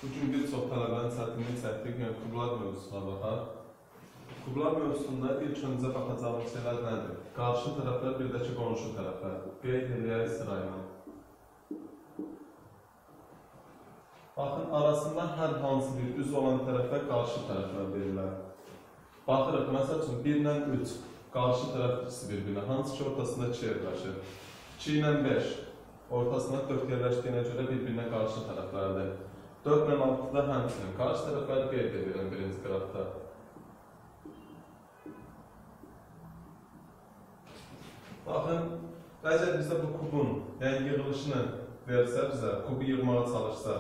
Bugün bir çox tələbənin çətinlik çəkdik, yəni kublar mövzusuna baxaq. Kublar mövzusunda ilk öncə baxacağımız şeylər nədir? Qarşı tərəflər, bir də ki, qonşu tərəflər. Qeyd edək sırayla. Baxın, arasında hər hansı bir düz olan tərəflər qarşı tərəflər verirlər. Baxırıq, məsəl üçün 1 ilə 3 qarşı tərəf ikisi bir-birinə, hansı ki ortasında 2 yerləşir. 2 ilə 5 ortasında 4 yerləşdiyinə görə bir-birinə qarşı tərəflərdir. 4 ilə 6-da həmçinin qarşı tərəfləri qeyd edirəm birinci qrafda. Baxın, əgər bizə bu kubun, yəni yığılışını versə bizə, kubu yığmağa çalışsa,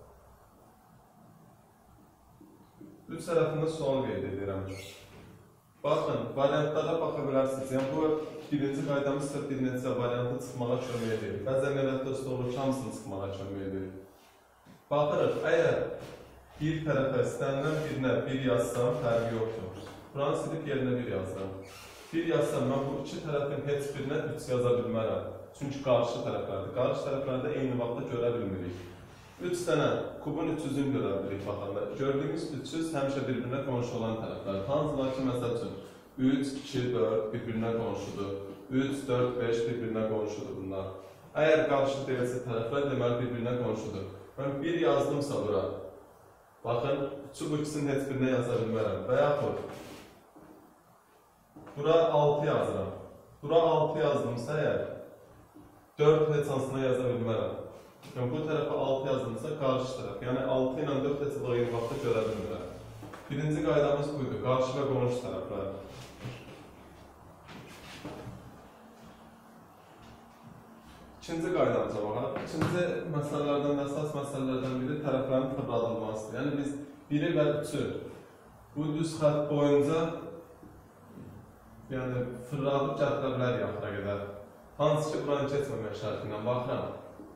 3 tərəfində sual qeyd edirəm. Baxın, variantlara baxa bilərsiniz. Yəni, bu birinci qaydamız sizə bir neçə variantı çıxmağa kömək edir. Bəzən elə dost olur ki, hamısını çıxmağa kömək edir. Baxırıq, əgər bir tərəfə istənilən birinə 1 yazsam, fərqi yoxdur. Buranı silib yerinə 1 yazsam. 1 yazsam, mən bu iki tərəfin heç birinə 3 yaza bilmərəm. Çünki qarşı tərəflərdir. Qarşı tərəflərdə eyni vaxtda görə bilmirik. 3 dənə kubun 300-ünü görə bilirik baxanda. Gördüyümüz 300 həmişə bir-birinə qonşu olan tərəflər. Hansılar ki, məsəl üçün 3, 2, 4 bir-birinə qonşudur. 3, 4, 5 bir-birinə qonşudur bunlar. Əgər qarşı deyilsə tərəflər, deməli bir-birinə qonşudur. Mən 1 yazdımsa bura, baxın, bu ikisinin heç birinə yaza bilmərəm. Və yaxud, bura 6 yazıram. Bura 6 yazdımsa əgər, 4 heç hansına yaza bilmərəm. Yəni, bu tərəfə 6 yazdımsa, qarşı tərəf. Yəni, 6 ilə 4 heç eyni vaxtda görə bilmirəm. Birinci qaydamız buydu, qarşı və qonşu tərəflər. İkinci qaydamıza baxaq. İkinci məsələlərdən, əsas məsələlərdən biri tərəflərin fırladılmasıdır. Yəni, biz 1-i və 3-ü bu düz xətt boyunca fırladıb gətirə bilərik axıra qədər. Hansı ki, buranı keçməmək şərtindən baxıram.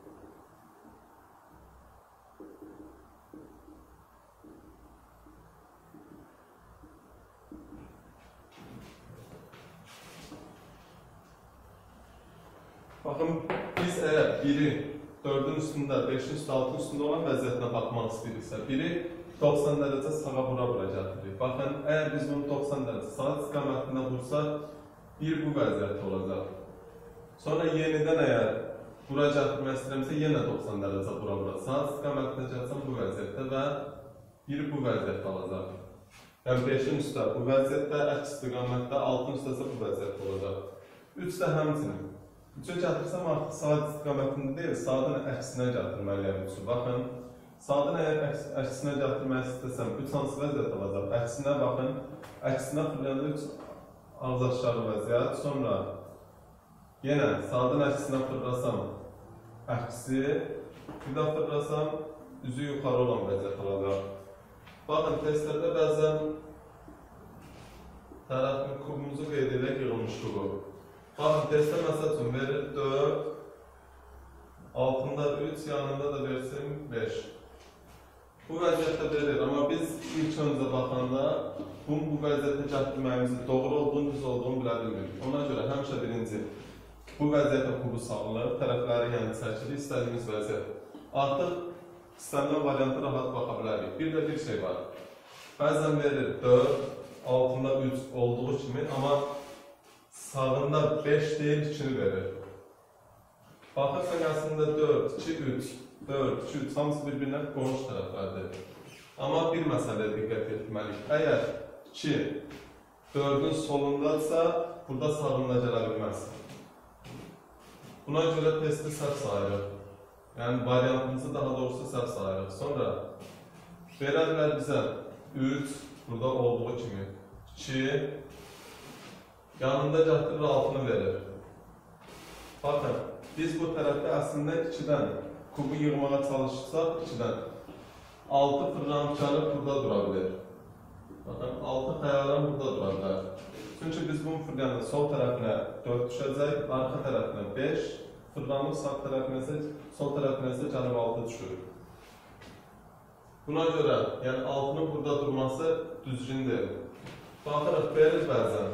Baxın, biz əgər 1-i 4-ün üstündə, 5-in üstü, 6-ın üstündə olan vəziyyətinə baxmaq istəyiriksə, 1-i 90 dərəcə sağa bura gətiririk. Baxın, əgər biz bunu 90 dərəcə sağa istiqamətində vursaq, 1 bu vəziyyətdə olacaq. Sonra yenidən əgər bura gətirmək istəyirəmsə, yenə 90 dərəcə bura. Sağa istiqamətində gətirsəm bu vəziyyətdə və 1 bu vəziyyətdə olacaq. Yəni 5-in üstə bu vəziyyətdə, əks istiqamətdə, 6-ın üstəsə bu vəziyyətdə olacaq. 3 də həmçinin. 3-ü gətirsəm artıq saat istiqamətində deyil, saatın əksinə gətirməliyəm 3-ü. Baxın, saatın əgər əksinə gətirmək istəsəm, 3 hansı vəziyyət alacaq? Əksinə baxın, əksinə fırlayanda 3 ağız aşağı vəziyyət. Sonra yenə saatın əksinə fırlasam, əksi, bir də fırlasam, üzü yuxarı olan vəziyyət alacaq. Baxın, testlərdə bəzən tərəfin kubumuzu qeyd edək yığılmış kubu. Baxın, testdə məsəl üçün verir 4, altında 3, yanında da versin 5. Bu vəziyyətdə verir, amma biz ilk öncə baxanda bu vəziyyətə gətirməyimizi doğru olduğunu, düz olduğunu bilə bilmirik. Ona görə həmişə birinci bu vəziyyətə kubu salınır, tərəfləri yəni çəkilir, istədiyimiz vəziyyət. Artıq istənilən variantı rahat baxa bilərik. Bir də bir şey var. Bəzən verir 4, altında 3 olduğu kimi, amma sağında 5 deyil, 2-ni verir. Baxırsan, əslində 4, 2, 3, 4, 2, 3, hamısı bir-birinə qonşu tərəflərdir. Amma bir məsələyə diqqət etməliyik. Əgər 2, 4-ün solundadsa, burada sağında gələ bilməz. Buna görə testi səhv sayırıq. Yəni, variantımızı daha doğrusu səhv sayırıq. Sonra verərlər bizə 3, burada olduğu kimi 2, yanında gətirir, altını verir. Baxın, biz bu tərəfdə əslində 2-dən kubu yığmağa çalışırsaq, 2-dən 6 fırlanmışarı burada dura bilir. Baxın, 6 xəyalan burada dura bilər. Çünki biz bunu fırlanır, sol tərəfinə 4 düşəcək, arxa tərəfinə 5, fırlanır, sağ tərəfinə isə, sol tərəfinə isə gəlib 6 düşür. Buna görə, yəni 6-nın burada durması düzgün deyil. Baxırıq, verir bəzən.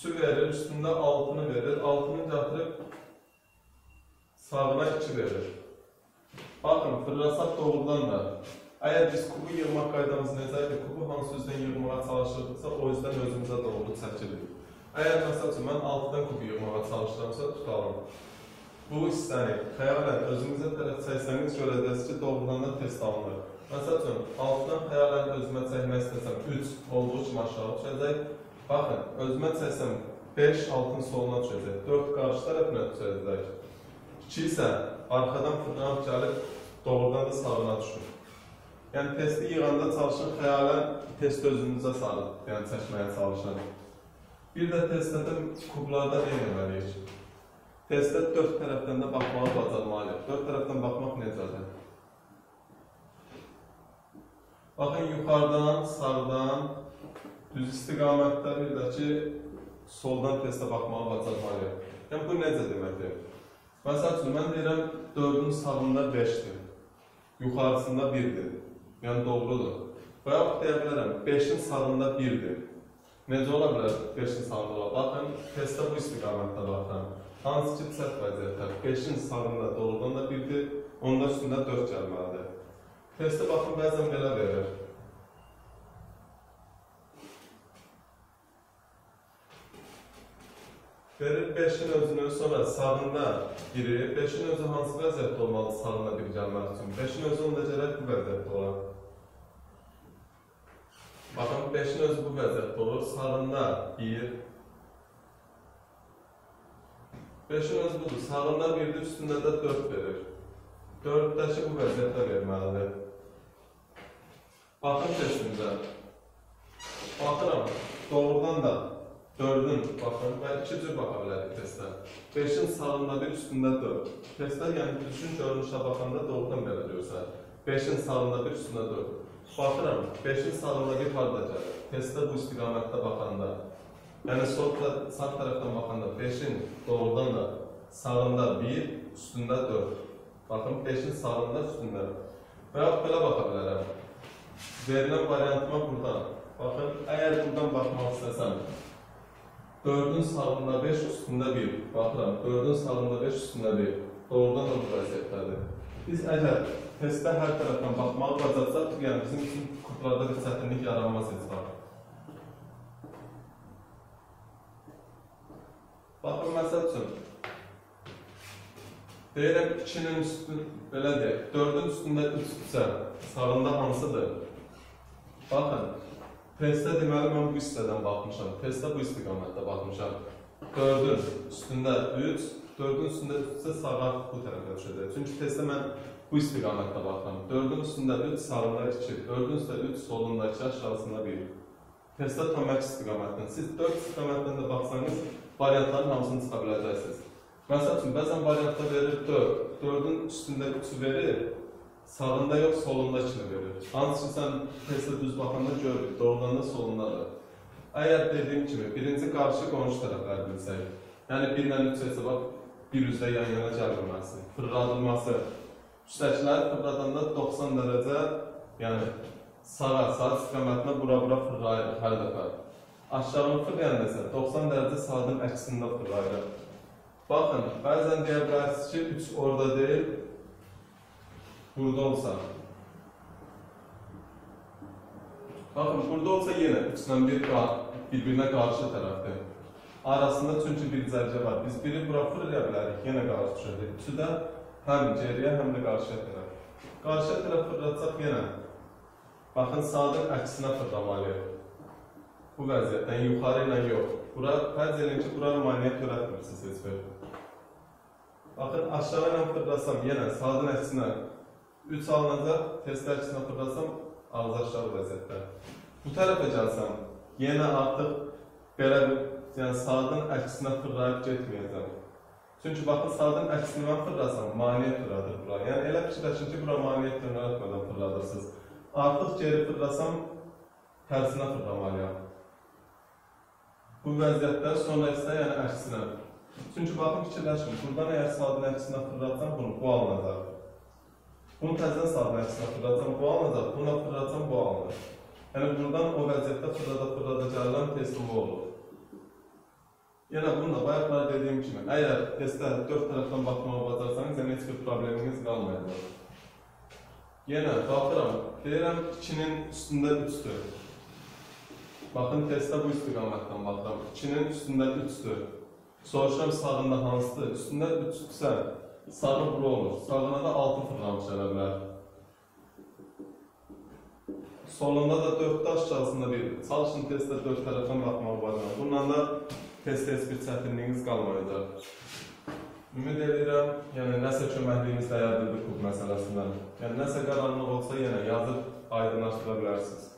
3'ü verir, üstündə 6'nı verir, 6'nı gətirib sağına 2 verir. Baxın, fırlasaq doğrudan da, əgər biz kubu yığmaq qaydamız necədir, kubu hansı üzdən yığmağa çalışırdıqsa, o üzdən özümüzə doğru çəkilir. Əgər məsəl üçün, mən 6'dan kubu yığmağa çalışıramsa, tutalım. Bu hissəni xəyalən özümüzə tərəf çəksəniz, görəcəksiniz ki, doğrudan da test alınır. Məsəl üçün, 6'dan xəyalən özümə çəkmək istəsəm, 3 olduğu kimi aşağı düşəcək. Baxın, özümə çəksəm, 5 6'ın soluna düşəcək, 4 qarşı tərəfinə düşəcək. 2 isə arxadan fırlanıb gəlib, doğrudan da sağına düşür. Yəni, testi yığanda çalışın, xəyalən testi özünüzə sarı, yəni çəkməyə çalışın. Bir də testdə kublarda nə etməliyik? Testdə 4 tərəfdən də baxmağı bacarmalıyıq. 4 tərəfdən baxmaq necədir? Baxın, yuxarıdan, sağdan, düz istiqamətdə bir də ki, soldan testə baxmağı bacarmalıyıq. Yəni, bu necə deməkdir? Məsəl üçün, mən deyirəm, 4'ün sağında 5'dir, yuxarısında 1'dir. Yəni, doğrudur. Və yaxud deyə bilərəm, 5'in sağında 1'dir. Necə ola bilər 5'in sağında ola? Baxın, testdə bu istiqamətdə baxın. Hansı ki, səhv vəziyyətlər? 5'in sağında doğrudan da 1'dir, onda üstündə 4 gəlməlidir. Testdə baxın, bəzən belə verir. Verir 5'in özünü, sonra sağında 1'i, 5'in özü hansı vəziyyətdə olmalı sağında 1 gəlmək üçün? 5'in özü onda gələk bu vəziyyətdə olan. Baxın, 5'in özü bu vəziyyətdə olur, sağında 1. 5'in özü budur, sağında 1'dir, üstündə də 4 verir. 4'dəki bu vəziyyətdə verməlidir. Baxın testimizə. Baxıram, doğrudan da 4'ün, baxın, və 2 cür baxa bilərik testdə. 5'in sağında 1, üstündə 4. Testdə, yəni düzgün görünüşə baxanda doğrudan belə görsən. 5'in sağında 1, üstündə 4. Baxıram, 5'in sağında 1 harada gəlir? Testdə bu istiqamətdə baxanda. Yəni, sağ tərəfdən baxanda 5'in doğrudan da sağında 1, üstündə 4. Baxın, 5'in sağında, üstündə. Və yaxud belə baxa bilərəm. Verilən variantıma buradan. Baxın, əgər buradan baxmaq istəsəm, 4'ün sağında 5, üstündə 1. Baxıram, 4'ün sağında 5, üstündə 1. Doğrudan da bu vəziyyətlədir. Biz əgər testdə hər tərəfdən baxmağı bacarsaq, yəni bizim üçün kublarda bir çətinlik yaranmaz heç var. Baxın, məsəl üçün, deyirəm 2'nin üstündə, belə deyək, 4'ün üstündə 3'dürsə, sağında hansıdır? Baxın, testdə deməli, mən bu hissədən baxmışam, testdə bu istiqamətdə baxmışam. 4'ün üstündə 3, 4'ün üstündə 3-sə sağa bu tərəfə düşəcək. Çünki testdə mən bu istiqamətdə baxıram. 4'ün üstündə 3, sağında 2, 4'ün üstündə 3, solunda 2, aşağısında 1. Testdə tam əks istiqamətdən. Siz 4 istiqamətdən də baxsanız, variantların hamısını çıxa biləcəksiniz. Məsəl üçün, bəzən variantda verir 4, 4'ün üstündə 3'ü verir, sağında yox, solunda 2'ni verir. Hansı ki, sən testdə düz baxanda görürük, doğrudan da solundadır. Əgər dediyim kimi, birinci qarşı qonşu tərəfləri bilsək, yəni 1 ilə 3 hesabaq bir üzdə yan-yana gəlməməsi, fırladılması, üstəkiləri fırladanda 90 dərəcə, yəni sağa, sağ istiqamətinə bura-bura fırlayırıq hər dəfə. Aşağını fırlayan isə 90 dərəcə sağın əksində fırlayırıq. Baxın, bəzən deyə bilərsiniz ki, 3 orada deyil, burada olsa. Baxın, burada olsa yenə 3 ilə 1 bir-birinə qarşı tərəfdir. Arasında çünki bir cərgə var. Biz biri bura fırlaya bilərik, yenə qarşı düşəcək. 3'ü də həm geriyə, həm də qarşıya tərəf. Qarşıya tərəf fırlatsaq yenə. Baxın, sağın əksinə fırlamalıyıq. Bu vəziyyətdən yuxarı ilə yox. Bura, fərz edin ki, bura maneə törətmirsiniz heç bir. Baxın, aşağı ilə fırlasam, yenə sağın əksinə 3 alınacaq, test əksinə fırlasam, ağız aşağı vəziyyətdə. Bu tərəfə gəlsəm, yenə artıq belə bir, yəni sağın əksinə fırlayıb getməyəcəm. Çünki baxın, sağın əksini mən fırlasam, maneə törədir bura. Yəni, elə fikirləşin ki, bura maneə törətmədən fırladırsınız. Artıq geri fırlasam, tərsinə fırlamalıyam. Bu vəziyyətdən sonra isə, yəni əksinə. Çünki baxın, fikirləşin, buradan əgər sağın əksinə fırlatsam, bu alınacaq. Bunu təzdən sağın əksinə fırlatsam, bu alınacaq, buna fırlatsam, bu alınacaq. Yəni, buradan o vəziyyətdə fırlada gələn testim bu olur. Yenə bunu da bayaqlar dediyim kimi, əgər testə 4 tərəfdən baxmağı bacarsanız, yəni heç bir probleminiz qalmayacaq. Yenə baxıram, deyirəm 2-nin üstündə 3-dür. Baxın, testdə bu istiqamətdən baxıram. 2-nin üstündə 3-dür. Soruşuram sağında hansıdır? Üstündə 3-dürsə, sağı bura olur. Sağına da 6 fırlamış elə bilər. Solunda da 4-də aşağısında 1. Çalışın testdə 4 tərəfdən baxmağı bacarın. Bununla da testdə heç bir çətinliyiniz qalmayacaq. Ümid edirəm, yəni nəsə köməkliyiniz dəyərlidir kub məsələsindən. Yəni nəsə qaranlıq olsa yenə yazıb aydınlaşdıra bilərsiniz.